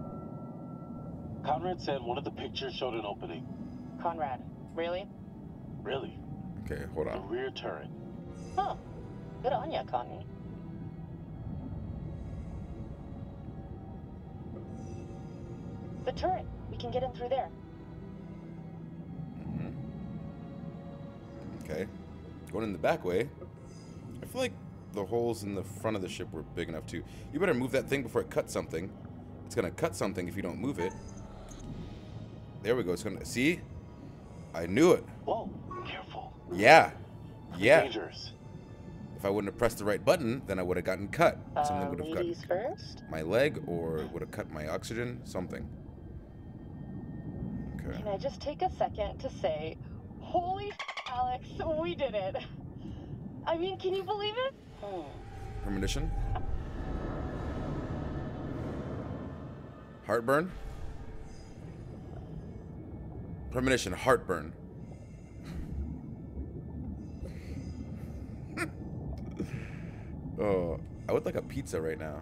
Conrad said one of the pictures showed an opening. Conrad, really? Really? Okay, hold The on. rear turret. Huh. Good on ya, Connie. The turret. We can get in through there. Mm-hmm. Okay. Going in the back way. I feel like the holes in the front of the ship were big enough too. You better move that thing before it cuts something. It's gonna cut something if you don't move it. There we go. It's gonna see. I knew it. Whoa, careful. Yeah. Yeah. Dangerous. If I wouldn't have pressed the right button, then I would have gotten cut. Something Uh, would have ladies gotten first. my leg, or it would have cut my oxygen. Something. Okay. Can I just take a second to say, holy Alex, we did it. I mean, can you believe it? Hmm. Premonition. Heartburn. Premonition. Heartburn. Oh, I would like a pizza right now.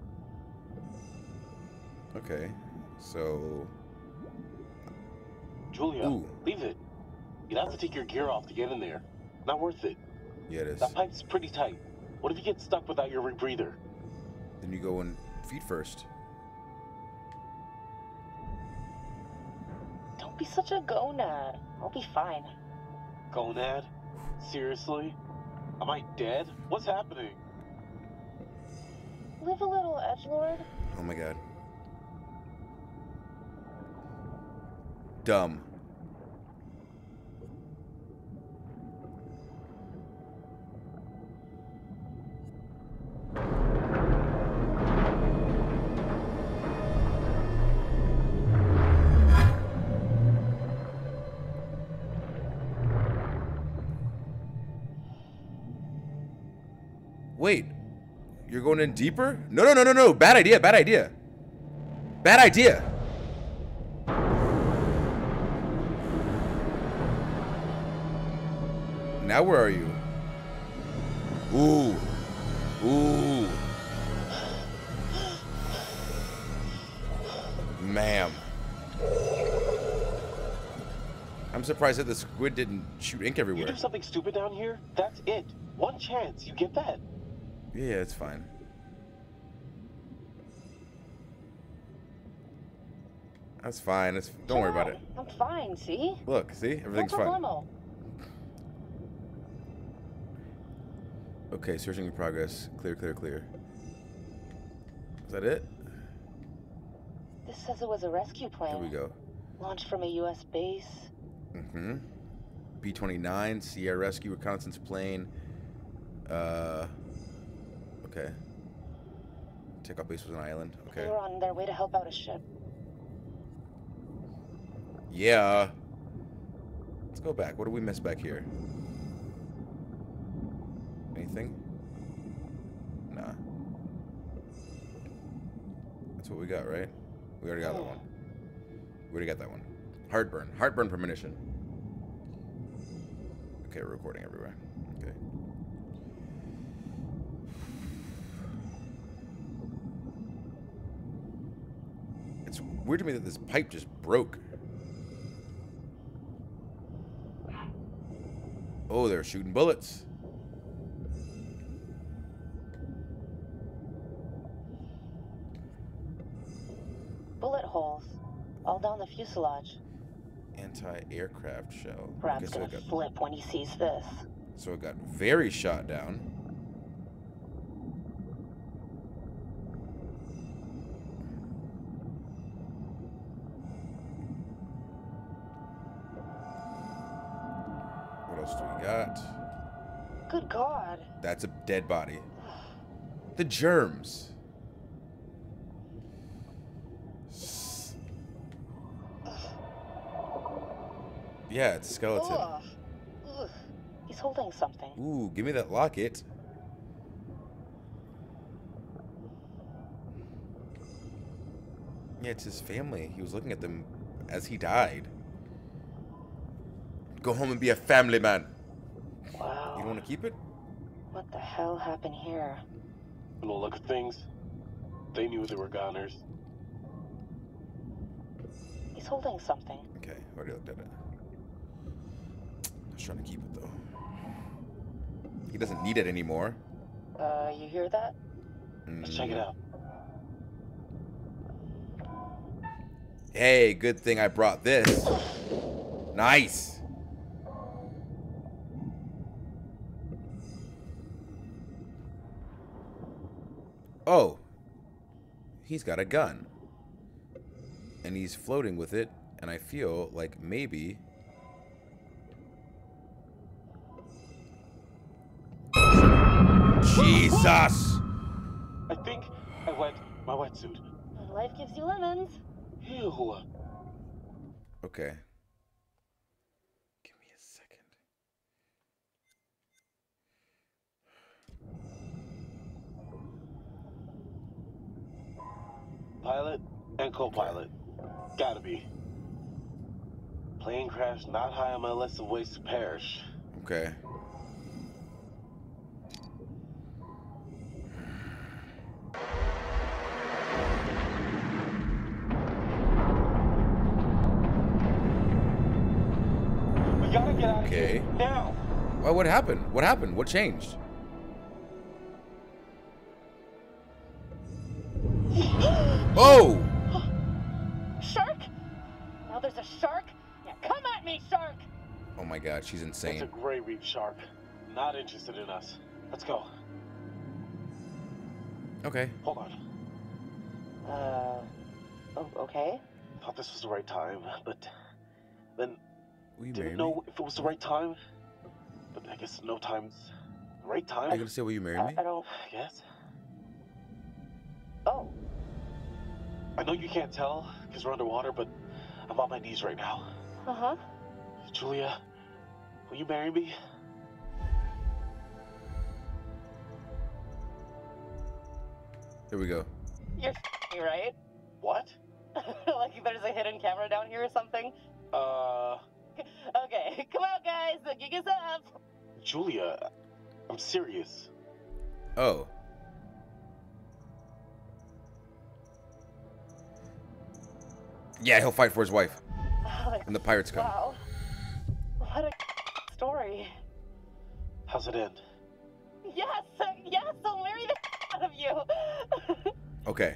Okay, so. Julia, Ooh. leave it. You'd have to take your gear off to get in there. Not worth it. Yeah, it is. That pipe's pretty tight. What if you get stuck without your rebreather? Then you go in feet first. Don't be such a gonad. I'll be fine. Gonad? Seriously? Am I dead? What's happening? Live a little, edgelord. Oh my god. Dumb. Wait, you're going in deeper? No, no, no, no, no. Bad idea, bad idea. Bad idea. Now where are you? Ooh. Ooh. Ma'am. I'm surprised that the squid didn't shoot ink You everywhere. do something stupid down here? That's it. One chance. You get that? Yeah, it's fine. That's fine. It's, don't worry about it. I'm fine, see? Look, see? Everything's no fine. problemo. Okay, searching in progress. Clear, clear, clear. Is that it? This says it was a rescue plane. Here we go. Launched from a U S base. Mm-hmm. B twenty-nine, Sierra Rescue Reconnaissance Plane. Uh, okay. Takeoff base was an island. Okay. They were on their way to help out a ship. Yeah. Let's go back. What did we miss back here? Anything? Nah. That's what we got, right? We already got that one. We already got that one. Heartburn. Heartburn premonition. Okay, we're recording everywhere. Okay. It's weird to me that this pipe just broke. Oh, they're shooting bullets. Bullet holes. All down the fuselage. Anti-aircraft shell. Brad's Okay, so gonna it got, flip when he sees this. so it got very shot down. What else do we got? Good God. That's a dead body. The germs. Yeah, it's a skeleton. Ugh. Ugh. He's holding something. Ooh, give me that locket. Yeah, it's his family. He was looking at them as he died. Go home and be a family man. Wow. You don't want to keep it? What the hell happened here? From the look of things, they knew they were goners. He's holding something. Okay, already looked at it. I was trying to keep it though. He doesn't need it anymore. Uh, you hear that? Let's check it out. Hey, good thing I brought this. Nice. Oh. He's got a gun. And he's floating with it, and I feel like maybe... Jesus! I think I wet my wetsuit. Life gives you lemons. Ew. Okay. Give me a second. Pilot and co-pilot. Gotta be. Plane crash not high on my list of ways to perish. Okay. We gotta get out of Okay. here now. Well, what happened? What happened? What changed? Oh! Shark? Now there's a shark? Yeah, come at me, shark! Oh my god, she's It's insane. a gray reef shark. Not interested in us. Let's go. Okay. Hold on. Uh, oh, okay. Thought this was the right time, but then Will you marry didn't me? know if it was the right time. But I guess no time's the right time. Are you gonna say will you marry I, me? I don't. Yes. Oh. I know you can't tell because we're underwater, but I'm on my knees right now. Uh huh. Julia, will you marry me? Here we go. You're f***ing right. What? Like there's a hidden camera down here or something? Uh, Okay, come on, guys. The gig is up. Julia, I'm serious. Oh. Yeah, he'll fight for his wife. Alex, And the pirates come. wow. What a story. How's it end? Yes, uh, yes, I'll marry the out of you. Okay.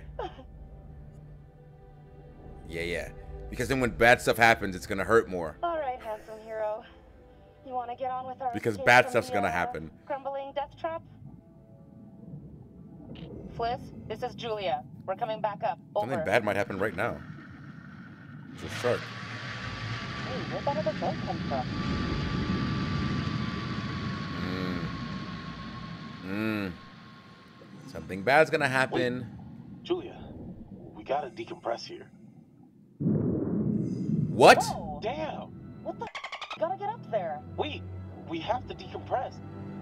Yeah, yeah. Because then when bad stuff happens, it's gonna hurt more. All right, handsome hero. You want to get on with our Because escape bad from stuff's the, gonna uh, happen. Crumbling death trap? Fliss, this is Julia. We're coming back up. Over. Something bad might happen right now. It's a shark. Hey, where did the boat come from? Mmm. Mmm. Something bad's gonna happen. Wait, Julia, we gotta decompress here. What? Whoa. Damn. What the f? Gotta get up there. Wait, we have to decompress.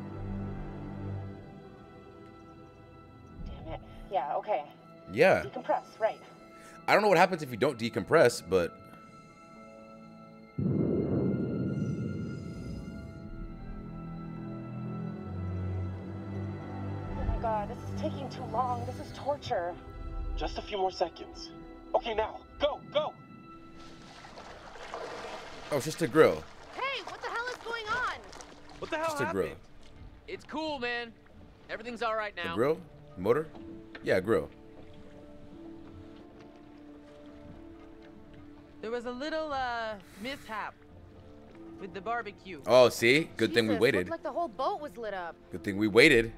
Damn it. Yeah, okay. Yeah. Decompress, right. I don't know what happens if you don't decompress, but... Oh my god, this is taking too long. This is torture. Just a few more seconds. Okay, now, go, go! Oh, it's just a grill. Hey, what the hell is going on? What the hell Just a happened? grill. It's cool, man. Everything's all right now. A grill? Motor? Yeah, a grill. There was a little uh mishap with the barbecue. Oh, see? Good thing we Jesus, waited. looked like the whole boat was lit up. Good thing we waited.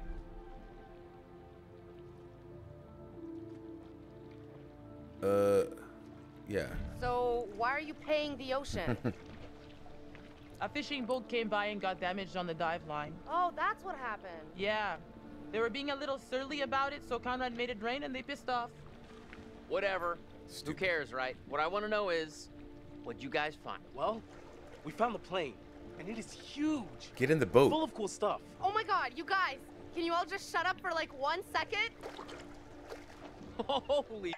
Uh, yeah. So why are you paying the ocean? A fishing boat came by and got damaged on the dive line. Oh, that's what happened. Yeah. They were being a little surly about it, so Conrad made it rain and they pissed off. Whatever. Who cares, right? What I want to know is, what'd you guys find? Well, we found the plane, and it is huge. Get in the boat. Full of cool stuff. Oh my god, you guys, can you all just shut up for like one second? Holy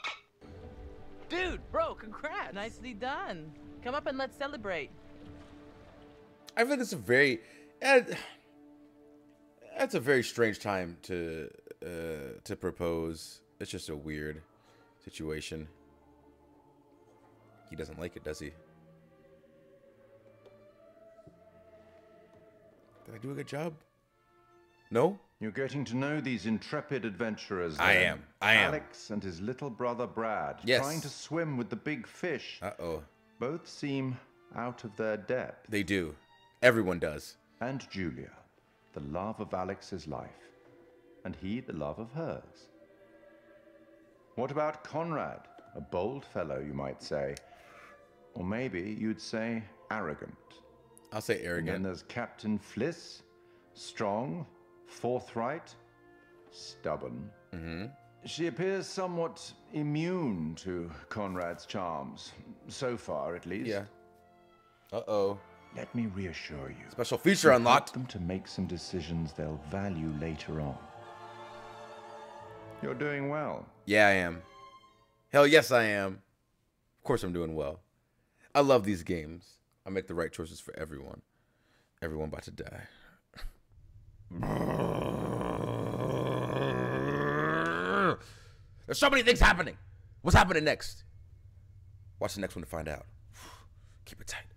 dude, bro, congrats. Nicely done. Come up and let's celebrate. I feel like it's a very... Uh, that's a very strange time to uh, to propose. It's just a weird situation. He doesn't like it, does he? Did I do a good job? No? You're getting to know these intrepid adventurers. I then. am. I am. Alex and his little brother Brad, Yes. trying to swim with the big fish. Uh-oh. Both seem out of their depth. They do. Everyone does. And Julia, the love of Alex's life, and he the love of hers. What about Conrad? A bold fellow, you might say. Or maybe you'd say arrogant. I'll say And arrogant. then there's Captain Fliss, strong, forthright, stubborn. Mm-hmm. She appears somewhat immune to Conrad's charms, so far at least. Yeah. Uh-oh. Let me reassure you. Special feature you unlocked. Help them to make some decisions they'll value later on. You're doing well. Yeah, I am. Hell yes, I am. Of course I'm doing well. I love these games. I make the right choices for everyone. Everyone about to die. There's so many things happening. What's happening next? Watch the next one to find out. Keep it tight.